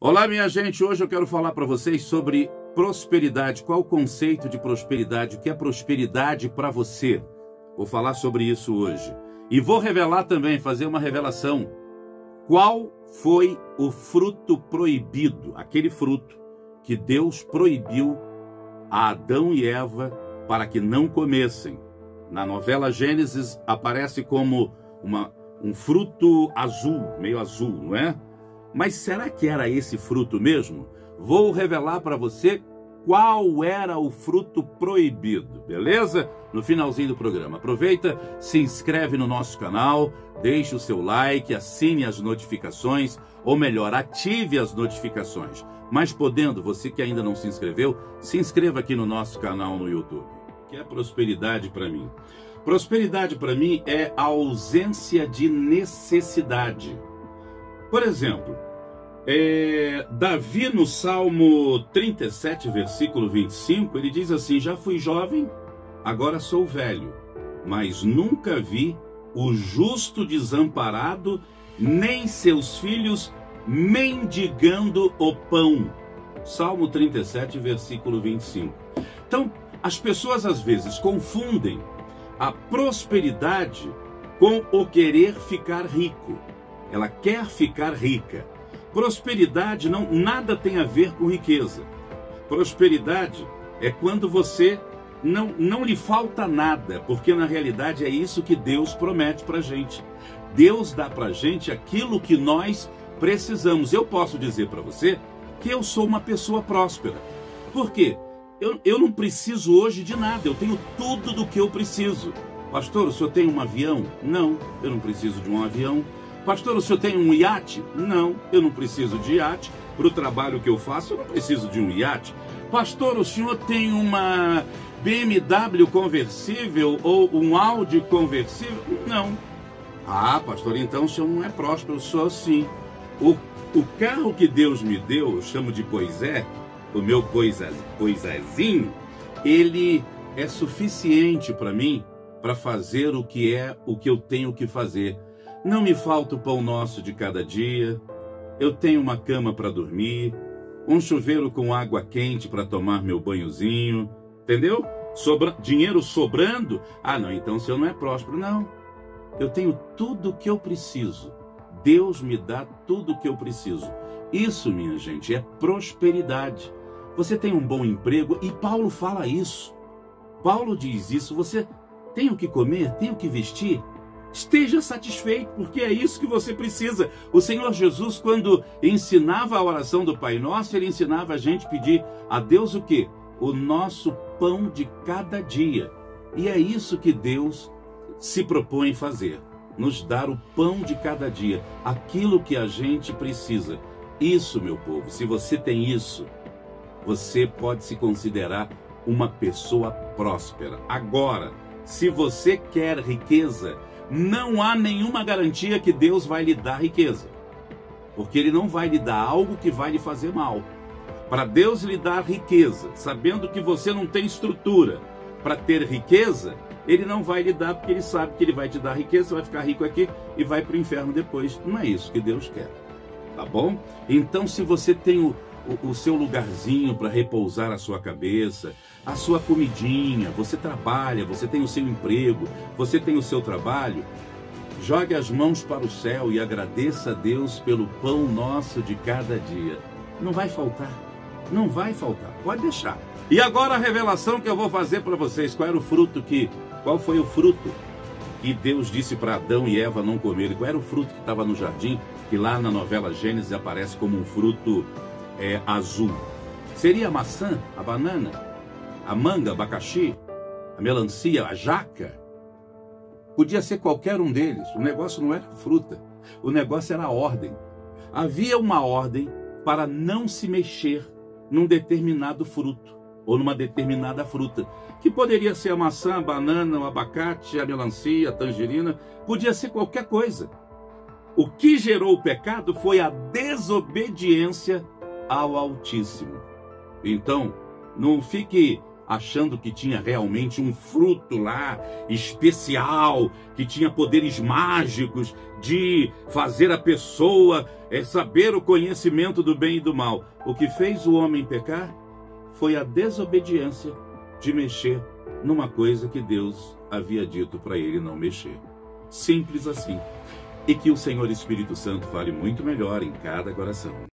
Olá, minha gente. Hoje eu quero falar para vocês sobre prosperidade. Qual o conceito de prosperidade? O que é prosperidade para você? Vou falar sobre isso hoje. E vou revelar também, fazer uma revelação. Qual foi o fruto proibido? Aquele fruto que Deus proibiu a Adão e Eva para que não comessem. Na novela Gênesis aparece como um fruto azul, meio azul, não é? Mas será que era esse fruto mesmo? Vou revelar para você qual era o fruto proibido, beleza? No finalzinho do programa. Aproveita, se inscreve no nosso canal, deixe o seu like, assine as notificações, ou melhor, ative as notificações. Mas podendo, você que ainda não se inscreveu, se inscreva aqui no nosso canal no YouTube. O que é prosperidade para mim? Prosperidade para mim é a ausência de necessidade. Por exemplo, Davi no Salmo 37, versículo 25, ele diz assim: já fui jovem, agora sou velho, mas nunca vi o justo desamparado, nem seus filhos mendigando o pão. Salmo 37, versículo 25. Então, as pessoas às vezes confundem a prosperidade com o querer ficar rico. Ela quer ficar rica. Prosperidade nada tem a ver com riqueza. Prosperidade é quando você não lhe falta nada, porque na realidade é isso que Deus promete para a gente. Deus dá para a gente aquilo que nós precisamos. Eu posso dizer para você que eu sou uma pessoa próspera. Por quê? Eu não preciso hoje de nada, eu tenho tudo do que eu preciso. Pastor, o senhor tem um avião? Não, eu não preciso de um avião. Pastor, o senhor tem um iate? Não, eu não preciso de iate. Para o trabalho que eu faço, eu não preciso de um iate. Pastor, o senhor tem uma BMW conversível ou um Audi conversível? Não. Ah, pastor, então o senhor não é próspero, eu sou sim. O carro que Deus me deu, eu chamo de Poisé, o meu Poisézinho, ele é suficiente para mim para fazer o que eu tenho que fazer. Não me falta o pão nosso de cada dia, eu tenho uma cama para dormir, um chuveiro com água quente para tomar meu banhozinho, entendeu? Dinheiro sobrando? Ah, não, então o senhor não é próspero. Não, eu tenho tudo o que eu preciso. Deus me dá tudo o que eu preciso. Isso, minha gente, é prosperidade. Você tem um bom emprego, e Paulo fala isso. Paulo diz isso, você tem o que comer, tem o que vestir? Esteja satisfeito, porque é isso que você precisa. O Senhor Jesus, quando ensinava a oração do Pai Nosso, ele ensinava a gente pedir a Deus o quê? O nosso pão de cada dia. E é isso que Deus se propõe fazer. Nos dar o pão de cada dia, aquilo que a gente precisa. Isso, meu povo, se você tem isso, você pode se considerar uma pessoa próspera. Agora, se você quer riqueza, não há nenhuma garantia que Deus vai lhe dar riqueza, porque Ele não vai lhe dar algo que vai lhe fazer mal. Para Deus lhe dar riqueza, sabendo que você não tem estrutura para ter riqueza, Ele não vai lhe dar, porque Ele sabe que Ele vai te dar riqueza, você vai ficar rico aqui e vai para o inferno depois. Não é isso que Deus quer, tá bom? Então, se você tem o seu lugarzinho para repousar a sua cabeça, a sua comidinha, você trabalha, você tem o seu emprego, você tem o seu trabalho, jogue as mãos para o céu e agradeça a Deus pelo pão nosso de cada dia. Não vai faltar, não vai faltar, pode deixar. E agora a revelação que eu vou fazer para vocês. Qual foi o fruto que Deus disse para Adão e Eva não comerem? Qual era o fruto que estava no jardim, que lá na novela Gênesis aparece como um fruto azul? Seria a maçã, a banana, a manga, abacaxi, a melancia, a jaca? Podia ser qualquer um deles. O negócio não era fruta, o negócio era a ordem. Havia uma ordem para não se mexer num determinado fruto ou numa determinada fruta, que poderia ser a maçã, a banana, o abacate, a melancia, a tangerina, podia ser qualquer coisa. O que gerou o pecado foi a desobediência ao Altíssimo. Então, não fique achando que tinha realmente um fruto lá especial, que tinha poderes mágicos de fazer a pessoa saber o conhecimento do bem e do mal. O que fez o homem pecar foi a desobediência de mexer numa coisa que Deus havia dito para ele não mexer. Simples assim. E que o Senhor Espírito Santo fale muito melhor em cada coração.